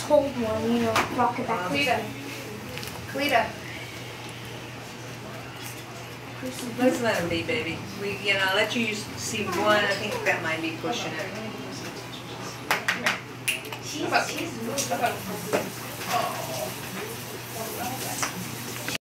hold one, you know, rock it back. Kalita. Let's let him be, baby. I'll let you see one. I think that might be pushing it. She's